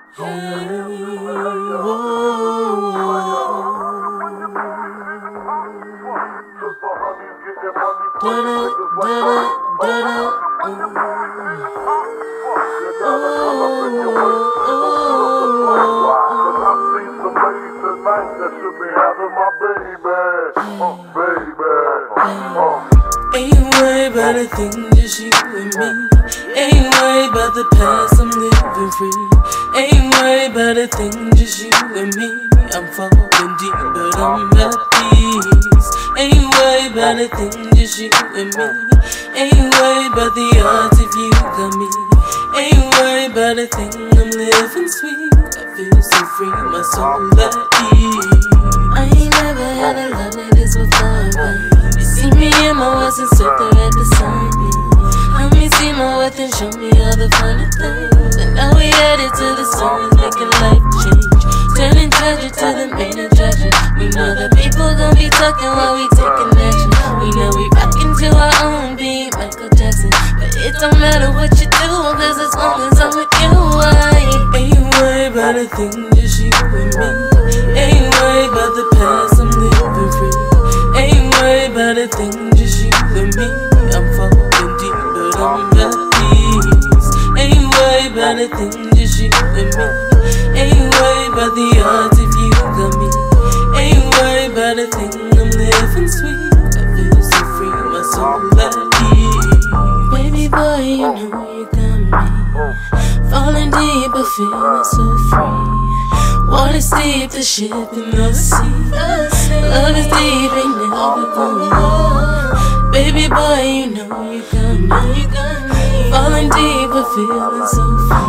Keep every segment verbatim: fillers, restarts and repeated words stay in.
Ain't worried about a thing, just you and me. Ain't worried about the past, I'm living free. Ain't worried about a thing, just you and me. I'm falling deep, but I'm at peace. Ain't worried about a thing, just you and me. Ain't worried about the odds if you got me. Ain't worried about a thing, I'm living sweet. I feel so free, my soul at ease. I ain't never had a love like this before, babe. You see me in my worst and sit there at the sun. Help me see my worth and show me all the funny things. And now we headed to the sun, making life change. Turning treasure to the main attraction. We know that people gon' be talking while we taking action. We know we rockin' to our own beat, Michael Jackson. But it don't matter what you do, cause as long as I'm with you, I ain't worried about a thing, just you and me. Ain't worried about the past, I'm living free. Ain't worried about a thing, just you and me. I'm falling deep, but I'm at peace. Ain't worried about a thing, just you and me. Ain't worried about the odds if you got me. Ain't worried about a thing, I'm living sweet. I feel so free, my soul at ease. Baby boy, you know you got me. Falling deep, but feeling so free. Water's deep, the ship in the sea. Love is deep, ain't never gonna go. Baby boy, you know you got me. Falling deep, but feeling so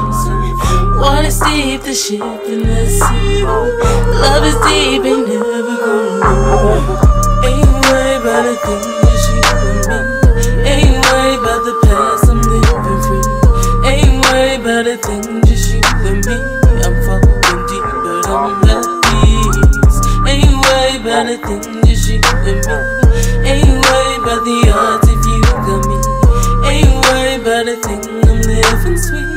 free. Water's deep, the ship in the sea. Love is deep, ain't never gonna go. Ain't worried about a thing, just you and me. Ain't worried about the past, I'm living free. Ain't worried about a thing, just you and me. I'm falling deep, but I'm at peace. Ain't worried about a thing, just you and me. Ain't worried about the odds if you got me. Ain't worried about a thing, I'm living sweet.